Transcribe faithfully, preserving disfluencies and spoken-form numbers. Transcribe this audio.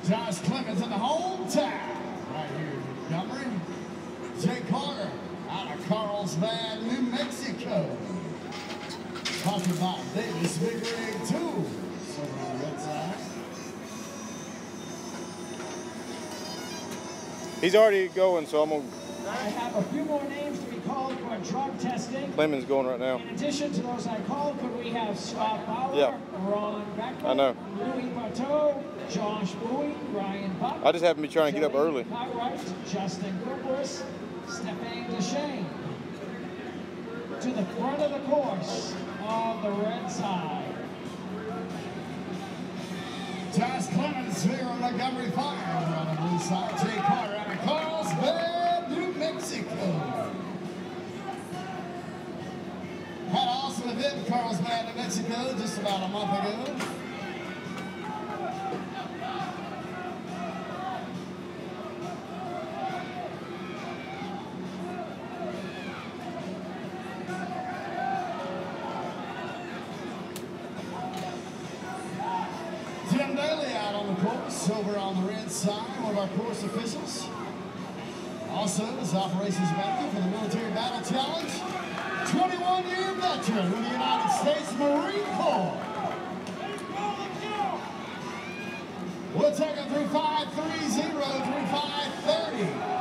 Josh Clemens in the hometown, right here in Montgomery. Jay Carter out of Carlsbad, New Mexico. Talking about Davis Big Rig Tools over on the red side. He's already going, so I'm going to... I have a few more names to be called for drug testing. Clemens going right now. In addition to those I called, could we have Scott Bauer, Yeah. Ron Beckman, I know. Louis Barteau, Josh Bowie, Ryan Buck, I just happen to be trying to get up early. Wright, Justin Gilbert, Stephane Deshane. To the front of the course on the red side. Josh Clemens here on Montgomery Fire on the blue side. Jay Carter out of Carlsbad, New Mexico. Had an awesome event in Carlsbad, New Mexico just about a month ago. Jim Daly out on the course, over on the red side, one of our course officials. Also is operations manager for the Military Battle Challenge. twenty-one year veteran with the United States Marine Corps. We'll take it through five three zero through five thirty.